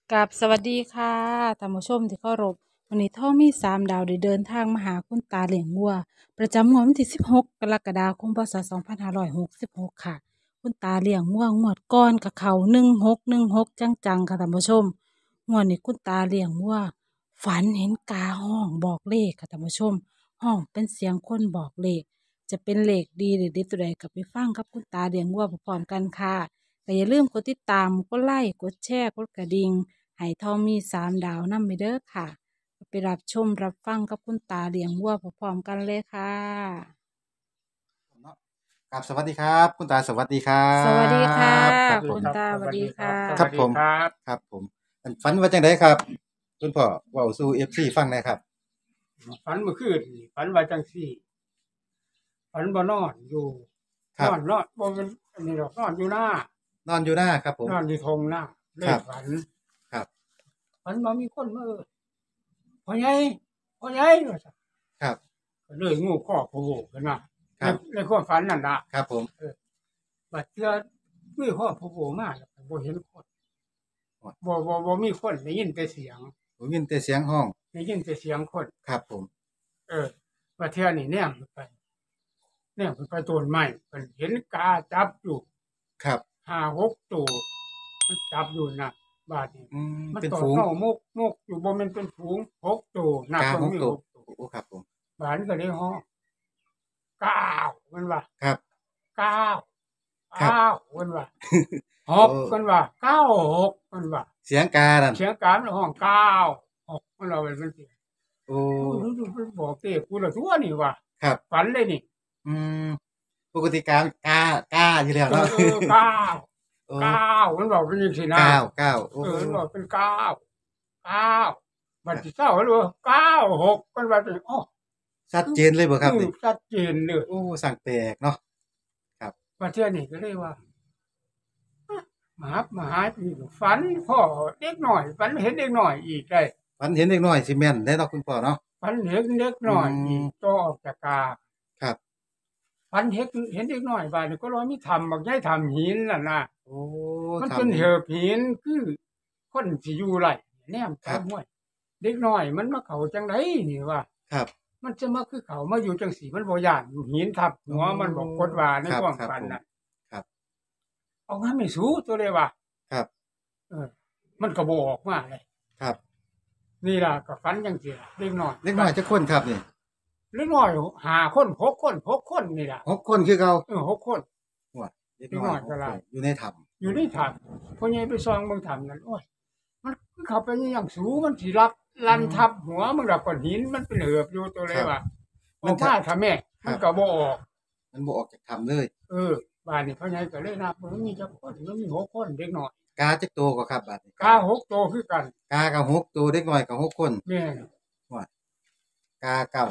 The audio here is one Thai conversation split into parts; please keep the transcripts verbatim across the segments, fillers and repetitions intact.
กับสวัสดีค่ะท่านผู้ชมที่เคารพวันนี้ท่อมีสามดาวได้เดินทางมาหาคุณตาเหลียงวัวประจำงวดวันที่สิบหกกรกฎาคมพศสองพันห้าร้อยหกสิบหกค่ะคุณตาเลี้ยงวัวงวดก้อนกับเขาหนึ่งหกหนึ่งหกจังๆค่ะท่านผู้ชมงวดนี้คุณตาเลี้ยงวัวฝันเห็นกาห้องบอกเลขค่ะท่านผู้ชมห้องเป็นเสียงคนบอกเลขจะเป็นเลขดีหรือดีตัวใดกับไปฟังกับคุณตาเลี้ยงวัวพร้อมๆกันค่ะแต่อย่าลืมกดติดตามกดไลค์กดแชร์กดกระดิ่ง ให้ทองมีสามดาวนำไปเด้อค่ะไปรับชมรับฟังกับคุณตาเลี้ยงวัวพร้อมๆกันเลยค่ะเนาะครับสวัสดีครับคุณตาสวัสดีครัสวัสดีค่ะบครับคุผมณตาสวัสดีค่ะครับผมครับผมอันฝันว่าจังไดครับคุณพ่อเว้าสู่ เอฟ ซี ฟังหน่อยครับฝันเมื่อคืนนี่ฝันว่าจังซี่ฝันบ่นอนอยู่คน รับอนนอนบ่แม่นอันนี้ดอกนอนอยู่หน้านอนอยู่หน้าครับผมนอนอยู่ทงหน้าเลครับยฝันครับฝันว่ามีคนมาเอิ้นพ่อใหญ่พ่อใหญ่ว่าซั่นครับก็เลยงูคอโผล่ขึ้นมาคในรับในความฝันนั่นน่ะครับผมเออบัดเทื่อมีคอโผล่มาแล้วก็บ่เห็นคนบ่บ่บ่มีคนได้ยินแต่เสียงผมยินแต่เสียงห้องได้ยินแต่เสียงคนครับผมเออบัดเทื่อนี่แนมขึ้นไปแนมขึ้นไปต้นไม้เพิ่นเห็นกาจับอยู่ครับห้าหกตัวมันจับอยู่น่ะบาดนี้อืมมันเป็นตอดฝูงเข้ามกมกอยู่บ่แม่นเป็นฝูงหกตัวนับกาเบิ่งมีหกตัวหกตัวโอ้ครับผมบาดนี้ก็เลยฮ้องเก้ามันว่าครับเก้าครับเก้ามันว่าหโอ้กมันว่าเก้าหกมันว่าเสียงกานั่นเสียงกลางมันห้องเก้าหกมันว่าเป็นจังซี่โอ้โอ้รู้ๆมันบอกเต้กูละทั่วนี่ว่าครับฝันเลยนี่อืมปกติการกากาอยู่แล้วเออเนาะเออเก้าโอ้เก้ามันบอกเป็นจังซี่นะเก้าเก้าโอ้เออมันบอกเป็นเก้าเก้าบัดที่เช้ามันว่าเก้าหกมันว่าเป็นอ้อชัดเจนเลยบ่ครับอืมนี่ชัดเจนเลยโอ้สั่งแปลกเนาะครับมาเที่ยวนี่ก็เลยว่าอะมาหามาหาอีกฝันพ่อเด็กหน่อยฝันเห็นเด็กหน่อยอีกได้ฝันเห็นเด็กน้อยสิแม่นได้เนาะคุณพ่อเนาะฝันเห็นเด็กหน่อยอือีมกต่อออกจากกาครับฝันเห็นเห็นเด็กน้อยบาดนี้ก็ร้อยมีทำบักใหญ่ทำหินนั่นน่ะโอ้มันทเป็นเหิบหินคือคนสิอยู่ไร่แนมำครับตามห้วยเด็กน้อยมันมาเข้าจังไดนี่ว่าครับมันจะมาคือเขามาอยู่จังสีมันบ่ย้านหินทับหัวมันบ่กดว่าในครับความครับผมฝันน่ะครับเอางาไม่สู้ตัวเลยว่าครับเออมันก็บ่ออกมาเลยครับนี่ล่ะก็ฝันจังซี่ล่ะเล็กน้อยเด็กน้อยจักคนครับนี่เล็กน้อยห้าคนหกคนหกคนนี่ล่ะหกคนคือเก่าเออหกคนโอ้ยเด็กเล็กน้อยหกน้อยก็หลายคนอยู่ในถ้ำอยู่ในถ้ำพ่อใหญ่ไปซองเบิ่งถ้ำนั่นโอ้ยมันคือเข้าไปอย่างสูงมันสิลักลันทับหัวมันล่ะก้อนหินมันเป็นเหือบอยู่ตัวเลยว่าออกมาถ้าแม่มันก็บ่ออกมันบ่ออกจากถ้ำเลยเออบ้านนี้พ่อใหญ่ก็เลยนับมันมีจักคนมันมีหกคนเด็กน้อยกาจักตัวก็ครับบัดนี้กาหกตัวคือกันกาก็หกตัวเด็กน้อยก็หกคนแม่นโอ้ยกาเก้าก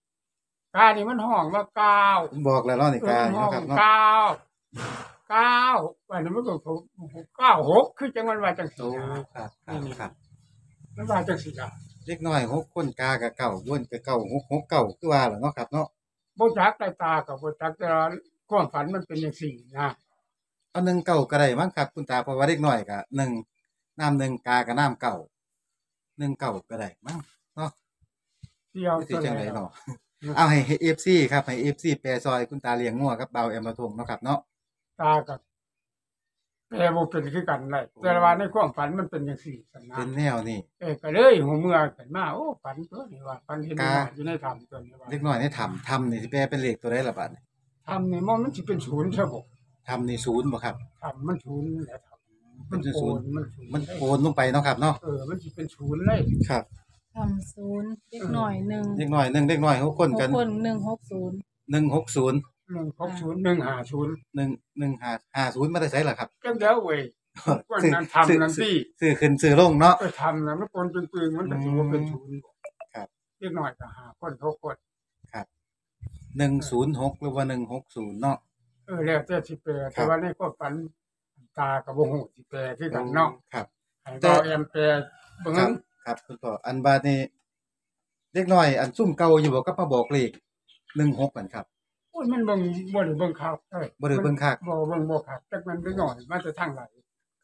านี่มันห้องว่าเก้าผมบอกแล้วเนาะนี่เออกามันห้องเนาะครับเนาะเก้าเก้าบ้านนี้มันก็เก้าหกคือจังมันว่าจังโตซี่นะครับครับครับมันว่าจังซี่ล่ะเด็กน้อยหกคนกาก็เก้าวนก็เก้าหกหกเก้าคือว่าล่ะเนาะครับเนาะบ่จักได้ตาก็บ่จักแต่ว่าความฝันมันเป็นจังซี่นะเอาหนึ่งเก้าก็ได้มั้งครับคุณตาเพราะว่าเด็กน้อยก็หนึ่งน้ำหนึ่งกาก็น้ำเก้าหนึ่งเก้าก็ได้มั้งเนาะเที่ยวสิตัวจังไหนได๋ดอกเนาะเอาให้ให้ เอฟ ซี ครับให้ เอฟ ซี แปลซอยคุณตาเลี้ยงงัวกับเบาแอมระทงเนาะครับเนาะตาก็แปลบ่เป็นคือกันได้แต่ว่าในความฝันมันเป็นจังซี่ซั่นนะเป็นแนวนี้เออก็เลยหูเมื่อขึ้นมาโอ้ฝันตัวนี้ว่าฝันเห็นเด็กน้อยอยู่ในถ้ำตัวนี้ว่าเด็กน้อยในถ้ำถ้ำนี่สิแปลเป็นเลขตัวใดล่ะบัดนี้ถ้ำนี่มันมันสิเป็นศูนย์ซะบ่ถ้ำนี่ศูนย์บ่ครับถ้ำมันศูนย์แหละถ้ำเป็นศูนย์มันศูนย์มันได้โอนลงไปเนาะครับเนาะเออมันสิเป็นศูนย์เลยครับทำศูนย์เด็กหน่อยหนึ่งเด็กน้อยหนึ่งเด็กน้อยหกคนหกกันคนหนึ่งหกศูนย์หนึ่งหกศูนย์หนึ่งหกศูนย์หนึ่งห้าศูนย์หนึ่ง หนึ่ง ห้า ห้าศูนย์มาแต่ไสล่ะครับจังเดียวเว้ยวันนั้นทำนั่นสิซื้อขึ้นซื้อลงเนาะเออทำน่ะมันปนเป็นปืนมันก็สิบ่เป็นศูนย์ครับเล็กน้อยก็ห้าคนหกคนครับหนึ่งศูนย์หกหรือว่าหนึ่งหกศูนย์เนาะเออแล้วแต่สิแปลครัแต่บว่าในความฝันตาก็บ่ฮู้สิแปลคือกันเนาะครับให้แต่เบาแอมแปลเบิ่ครับงครับคุณพ่ออันบาดนี้เด็กน้อยอันซุ่มเก่าอยู่บ่กับมาบอกเลขหนึ่งหกกันครับโอ้ยมันเบิ่งบ่ได้เบิ่งข่าวเอ้ยบ่ได้เบิ่งคักบ่เบิ่งบ่คักจักมันเล็กน้อยมาแต่ทางไหนครับเอ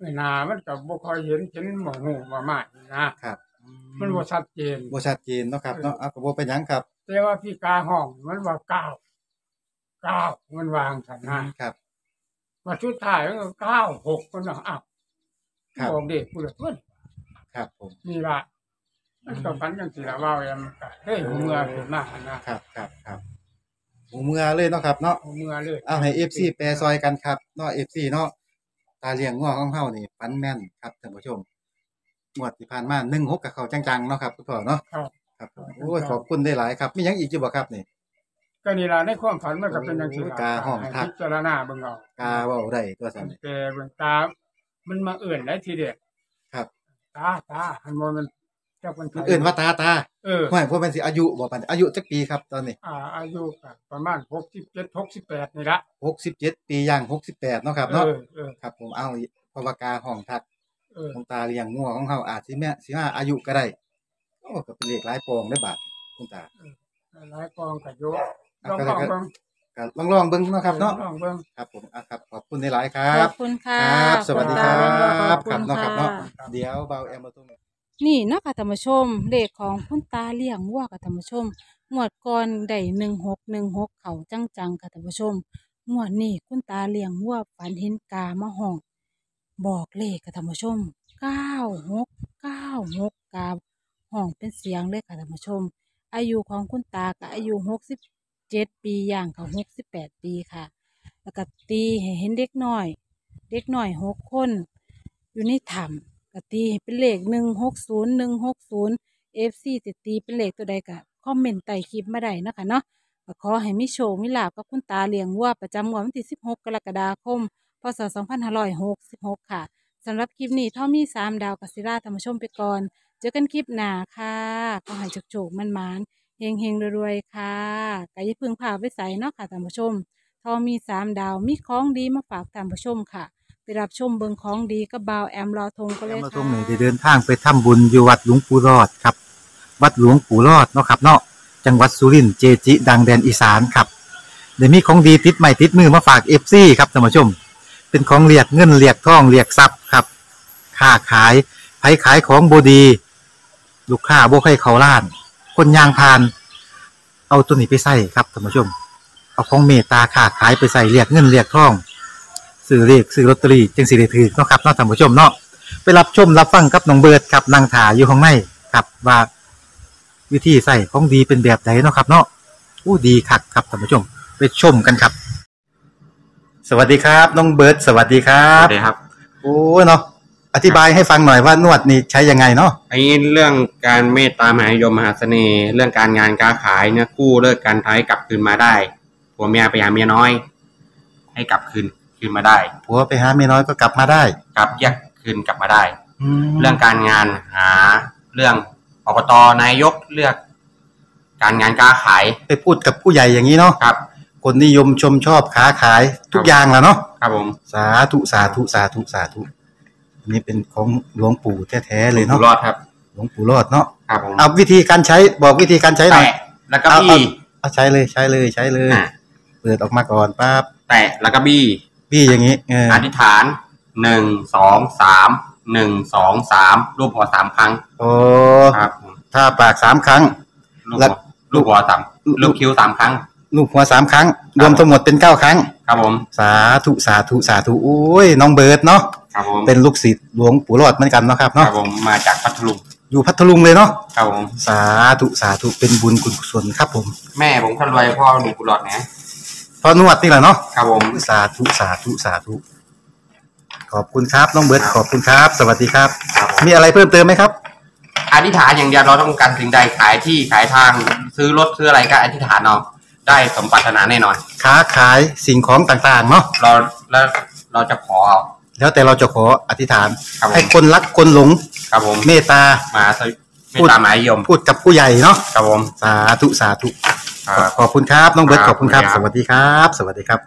หน้ามันก็บ่ค่อยเห็นเห็นหมองหูว่ามานะครับอืมันบ่ชัดเจนบ่ชัดเจนเนาะครับเนาะเอาก็บ่เป็นหยังครับแต่ว่าพี่กาห้องมันว่าเก้า เก้ามันวางซั่นอืนะมครับว่าสุดท้ายมันก็เก้า หกมันน่ะอ้าวครับบอกเด็กผู้ละเพิ่นครับผมนี่ล่ะมันก็ฝันจังซี่ล่ะเว้าแอมก็เฮ้ยหูเมื่อขึ้นมาหั่นนะครับครับครับหูเมื่อเลยเนาะครับเนาะหูเมื่อเลยเอาให้ เอฟ ซี แปลซอยกันครับเนาะ เอฟ ซี เนาะตาเลี้ยงงัวของเฮานี่ฝันแม่นครับท่านผู้ชมงวดที่ผ่านมาหนึ่งหกกับเขาจังๆเนาะครับคุณพ่อเนาะครับครับผมโอ้ยขอบคุณได้หลายครับมีหยังอีกอยู่บ่ครับนี่ก็นี่ล่ะในความฝันมันก็เป็นจังซี่ล่ะกาห้องให้ทักพิจารณาเบิ่งเอากาเว้าได้ตัวซั่นนี่แต่เบิ่งตามันมาเอิ้นได้ทีเดียวครับตาตาหันบ่แม่นจักเพิ่นไผมันเอิ้นว่าตาตาเออห้วยบ่แม่นสิอายุบ่ปานอายุจักปีครับตอนนี้อ่าอายุก็ประมาณหกสิบเจ็ด หกสิบแปดนี่ล่ะหกสิบเจ็ดปีย่างหกสิบแปดเนาะครับเอเนาะอเออครับผมเอาเพราะว่ากาห้องทักเออของตาเลี้ยงงัวของเฮาอาจสิแม่สิมาอายุก็ได้โอ้ก็เป็นเลขหลายปองเด้อบาดคุณตาหลายกองก็อยู่ลองก็ลองเบิ่งก็ลองๆเบิ่งเนาะครับเนาะลองเบิ่งครับผมอ่ะครับขอบคุณหลายๆครัขอบบคุณค่ะครับสวัสดีครัคุณตาขอบครับบคุณเนาะครับเนาะค่ะเดี๋ยวเบาแอมมาตรงนี้นี่เนาะค่ะท่านผู้ชมเลขของคุณตาเลี้ยงวัวค่ะท่านผู้ชมงวดก่อนได้หนึ่งหกหนึ่งหกเขาจังๆค่ะท่านผู้ชมงวดนี้คุณตาเลี้ยงวัวฝันเห็นกามาห้องบอกเลขค่ะท่านผู้ชมเก้าหกเก้าหกกาห้องเป็นเสียงเลยค่ะท่านผู้ชมอายุของคุณตาก็อายุหกสิบเจ็ดปีย่างเขาหกสิบแปดปีค่ะแล้วก็ตีให้เห็นเด็กน้อยเด็กน้อยหกคนอยู่ในถ้ำ ก็ตีให้เป็นเลขหนึ่งหกศูนย์หนึ่งหกศูนย์เอฟซีจะตีเป็นเลขตัวใดก็คอมเมนต์ใต้คลิปมาได้นะคะเนาะก็ขอให้มิโชคมิลาภกับคุณตาเลี้ยงวัวประจำงวดวันที่สิบหกกรกฎาคมพศสองพันห้าร้อยหกสิบหกค่ะสำหรับคลิปนี้ท่อมีสามดาวกัสิราธรรมชมไปก่อนเจอกันคลิปหน้าค่ะขอให้โชคๆมันมานๆเฮงเฮงรวยๆค่ะก็อย่าเพึ่งพาไปใส่เนาะค่ะท่านผู้ชมท่อมีสามดาวมีของดีมาฝากท่านผู้ชมค่ะไปรับชมเบิงของดีกับบ่าวแอมรอทงก็เลแอมยเราทรงค่ะนี่ได้เดินทางไปทำบุญอยู่วัดหลวงปู่รอดครับ วัดหลวงปู่รอดเนาะครับเนาะจังหวัดสุรินทร์เจจิ ดังแดนอีสานครับเดี๋ยวมีของดีติดใหม่ติดมือมาฝากเอฟซีครับท่านผู้ชม เป็นของเรียกเงินเรียกทองเรียกทรัพย์ครับค้าขายไผขายของบดี ลูกค้าบ่ให้เขาล้าน คนยางพาน เอาตัวนี้ไปใส่ครับท่านผู้ชม เอาของเมตตาค้าขายไปใส่เรียกเงินเรียกทองซื้อเลขซื้อลอตเตอรี่จึงสิได้ถือเนาะครับเนาะท่านผู้ชมเนาะไปรับชมรับฟังกับน้องเบิร์ดครับนางถาอยู่ข้างในครับว่าวิธีใส่ของดีเป็นแบบไหนเนาะครับเนาะอู้ดีคักครับท่านผู้ชมไปชมกันครับสวัสดีครับน้องเบิร์ดสวัสดีครัสวับสดีครับโอ้เนาะอธิบายให้ฟังหน่อยว่านวดนี่ใช้ยังไงเนาะไอ้เรื่องการเมตตามหานิยมมหาเสน่ห์ เรื่องการงานการขายเนี่ยกู้เลิกการท้ายกลับคืนมาได้ผัวเมียไปหาเมียน้อยให้กลับคืนคืนมาได้ผัวไปหาเมียน้อยก็กลับมาได้กลับแยกคืนกลับมาได้เรื่องการงานหาเรื่องอบตนายกเลือก การงานการขายไปพูดกับผู้ใหญ่อย่างนี้เนาะครับคนนิยมชมชอบค้าขายทุกอย่างแหละเนาะครับผมสาธุสาธุสาธุสาธุอันนี้เป็นของหลวงปู่แท้ๆเลยเนาะรอดครับหลวงปู่รอดเนาะครับผมเอาวิธีการใช้บอกวิธีการใช้หน่อยแตะแล้วก็บี้เอาใช้เลยใช้เลยใช้เลยเปิดออกมาก่อนปั๊บแตะแล้วก็บี้บี้อย่างนี้อธิษฐานหนึ่งสองสามหนึ่งสองสามรูปหัวสามครั้งโอ้ครับถ้าปากสามครั้งแล้วลูกหัวสามลูกคิ้วสามครั้งลูกหัวสามครั้งรวมทั้งหมดเป็นเก้าครั้งครับผมสาธุสาธุสาธุโอ้ยน้องเบิร์ดเนาะครับผมเป็นลูกศิษย์หลวงปู่รอดเหมือนกันเนาะครับเนาะครับผมมาจากพัทลุงอยู่พัทลุงเลยเนาะครับผมสาธุสาธุเป็นบุญกุศลครับผมแม่ผมคนรวยพ่อหนุ่มกุหลาบนะพ่อนวดนี่แหละเนาะครับผมสาธุสาธุสาธุขอบคุณครับน้องเบิร์ดขอบคุณครับสวัสดีครับมีอะไรเพิ่มเติมไหมครับอธิษฐานอย่างเดียวเราต้องการสิ่งใดขายที่ขายทางซื้อรถซื้ออะไรก็อธิษฐานเอาได้สมปรารถนาแน่นอนค้าขายสิ่งของต่างๆเนาะเราแล้วเราจะขอแล้วแต่เราจะขออธิษฐานให้คนรักคนหลงครับผมเมตตามาเมตตามหานิยมพูดกับผู้ใหญ่เนาะครับผมสาธุสาธุขอบคุณครับน้องเบิร์ตขอบคุณครับสวัสดีครับสวัสดีครับ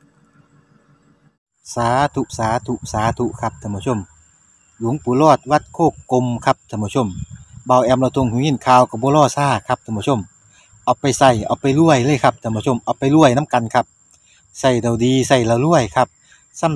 สาธุสาธุสาธุครับท่านผู้ชมหลวงปู่รอดวัดโคกกลมครับท่านผู้ชมเบาแอมเราตรงหูยินข่าวกับบัวล่อซ่าครับท่านผู้ชมเอาไปใส่เอาไปรวยเลยครับท่านผู้ชมเอาไปรวยน้ำกันครับใส่เราดีใส่เรารวยครับสำหรับ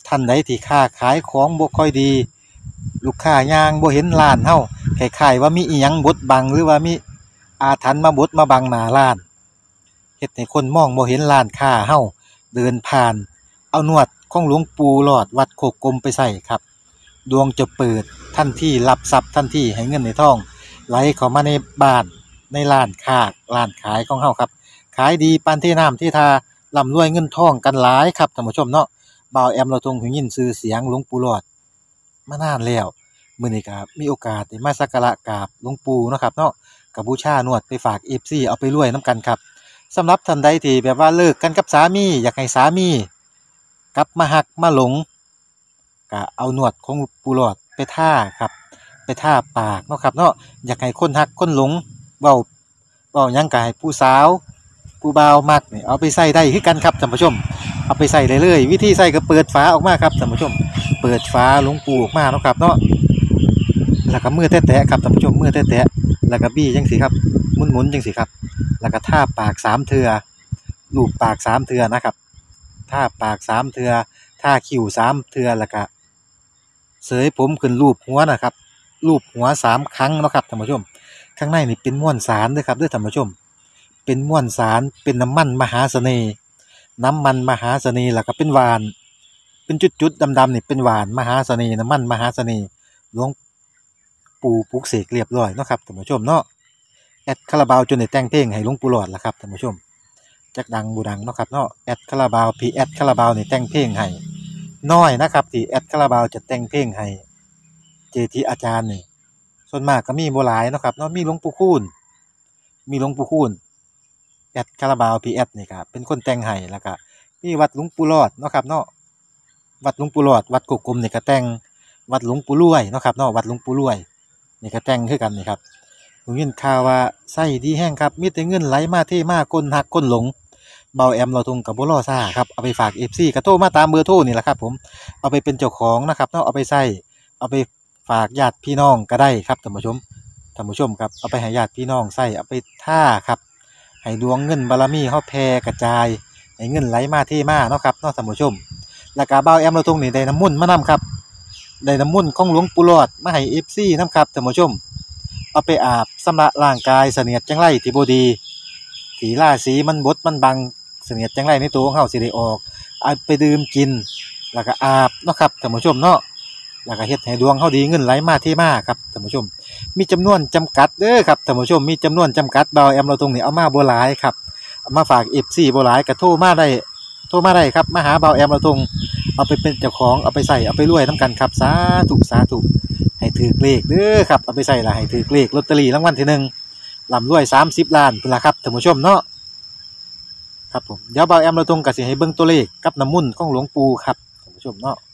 ท่านใดที่ค้าขายของบ่ค่อยดี ลูกค้ายางบ่เห็นร้านเฮาคล้ายๆว่ามีอีหยังบดบังหรือว่ามีอาถรรพ์มาบดมาบังหน้าร้านเฮ็ดให้คนมองบ่เห็นร้านค้าเฮาเดินผ่านเอานวดของหลวงปู่หลอดวัดโคกกลมไปใส่ครับดวงจะเปิดทันทีรับทรัพย์ทันทีให้เงินในทองไหลเข้ามาในบ้านในร้านค้าร้านขายของเฮาครับขายดีปานที่น้ำที่ทาร่ำรวยเงินทองกันหลายครับท่านผู้ชมเนาะบ่าวแอมเราทรงหูยินชื่อเสียงหลวงปู่หลอดมานานแล้วมื้อนี้ก็มีโอกาสได้มาสักการะกราบหลวงปู่เนาะครับเนาะก็บูชานวดไปฝาก เอฟ ซี เอาไปรวยนํกันครับสำหรับท่านใดที่แบบว่าเลิกกันกับสามีอยากให้สามีกลับมาฮักมาหลงก็เอานวดของปู่หลอดไปท่าครับไปท่าปากเนาะครับเนาะอยากให้คนฮักคนหลงเว้าเว้าหยังก็ให้ผู้สาวผู้บ่าวมักนี่เอาไปใส่ได้คือกันครับท่านผู้ชมเอาไปใส่ได้เลยวิธีใส่ก็เปิดฝาออกมาครับท่านผู้ชมเปิดฝาหลวงปู่ออกมาเนาะครับเนาะแล้วก็มือแตะๆครับท่านผู้ชมมือแตะๆแล้วก็บี้จังซี่ครับหมุนๆจังซี่ครับแล้วก็ท่าปากสามเทื่อลูบปากสามเทื่อนะครับท่าปากสามเทื่อท่าคิ้วสามเทื่อแล้วก็เสยผมขึ้นรูปหัวนะครับรูปหัวสามครั้งเนาะครับท่านผู้ชมข้างในนี่เป็นม้วนสารเด้อครับเด้อท่านผู้ชมเป็นม้วนสารเป็นน้ำมันมหาเสน่ห์น้ำมันมหาเสน่ห์แล้วก็เป็นหวานเป็นจุดๆดำๆนี่เป็นหวานมหาเสน่ห์น้ำมันมหาเสน่ห์หลวงปู่ปลุกเสกเรียบร้อยเนาะครับท่านผู้ชมเนาะแอดคาราบาวจนได้แต่งเพลงให้หลวงปู่หลอดล่ะครับท่านผู้ชมจักดังบ่ดังเนาะครับเนาะแอดคาราบาวพี่แอดคาราบาวนี่แต่งเพลงให้น้อยนะครับที่แอดคาราบาวจะแต่งเพลงให้เจจิอาจารย์นี่ส่วนมากก็มีบ่หลายเนาะครับเนาะมีหลวงปู่คูณมีหลวงปู่คูณแอดคาราบาวพี่แอดนี่ครับเป็นคนแต่งให้แล้วก็มีวัดหลวงปู่หลอดเนาะครับเนาะวัดหลวงปู่หลอดวัดกกกลมนี่ก็แต่งวัดหลวงปู่รวยเนาะครับเนาะวัดหลวงปู่รวยนี่ก็แต่งคือกันนี่ครับผมยินข่าวว่าไส้ดีแห้งครับมีแต่เงินไหลมาเทมาคนหักคนหลงเบาแอมเราทงกับบ่รอซ่าครับเอาไปฝาก เอฟ ซี ก็โทรมาตามเบอร์โทรนี่แหละครับผมเอาไปเป็นเจ้าของนะครับเนาะเอาไปใส่เอาไปฝากญาติพี่น้องก็ได้ครับท่านผู้ชมท่านผู้ชมครับเอาไปให้ญาติพี่น้องใส่เอาไปท่าครับให้ดวงเงินบารมีเฮาแผ่กระจายให้เงินไหลมาเทมาเนาะครับเนาะท่านผู้ชมแล้วก็เบาแอมเราทงนี่ได้น้ำมนต์มานํครับได้น้ำมนต์ของหลวงปู่หลอดมาให้ เอฟ ซี นํครับท่านผู้ชมเอาไปอาบชำระร่างกายเสนียดจังไรที่บ่ดีที่ราศีมันบดมันบังเสนียดจังไรในตัวของเฮาสิได้ออกเอาไปดื่มกินแล้วก็อาบเนาะครับท่านผู้ชมเนาะแล้วก็เฮ็ดให้ดวงเฮาดีเงินไหลมาเทมาครับท่านผู้ชมมีจำนวนจำกัดเด้อครับท่านผู้ชมมีจำนวนจำกัดเบาแอมเราตรงนี้เอามาบ่หลายครับเอามาฝาก เอฟ ซี บ่หลายก็โทรมาได้โทรมาได้ครับมาหาเบาแอมเราตรงเอาไปเป็นเจ้าของเอาไปใส่เอาไปรวยนํกันครับสาธุสาธุให้ถือเลขเด้อครับเอาไปใส่ละให้ถือเลขลอตเตอรี่รางวัลที่หนึ่งร่ำรวยสามสิบล้านพุ่นล่ะครับท่านผู้ชมเนาะครับผมเดี๋ยวเบาแอมเราตรงก็สิให้เบิ่งตัวเลขกับน้ำมนต์ของหลวงปู่ครับท่านผู้ชมเนาะ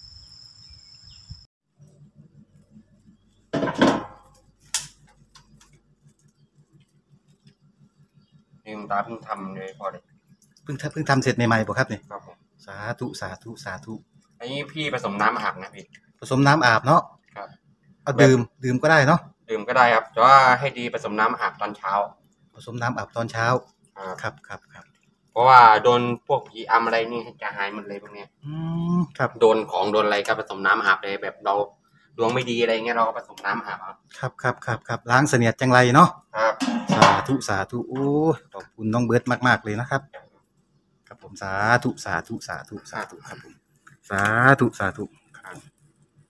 นี่คุณตาเพิ่งทำเลยพอเลยเพิ่งทำเพิ่งทำเสร็จใหม่ๆบ่ครับนี่ครับผมสาธุสาธุสาธุอันนี้พี่ผสมน้ำอาบนะพี่ผสมน้ำอาบเนาะครับเอาดื่มดื่มก็ได้เนาะดื่มก็ได้ครับแต่ว่าให้ดีผสมน้ำอาบตอนเช้าผสมน้ำอาบตอนเช้าครับครับครับเพราะว่าโดนพวกผีอำอะไรนี่จะหายหมดเลยพวกเนี้ยอืมครับโดนของโดนอะไรก็ผสมน้ำอาบเลยแบบเราดวงไม่ดีอะไรเงี้ยเราก็ผสมน้ำอาบครับครับครับครับล้างเสนียดจังไรเนาะครับสาธุสาธุโอ้ขอบคุณน้องเบิร์ดมากๆเลยนะครับครับผมสาธุสาธุสาธุสาธุครับผมสาธุสาธุครับ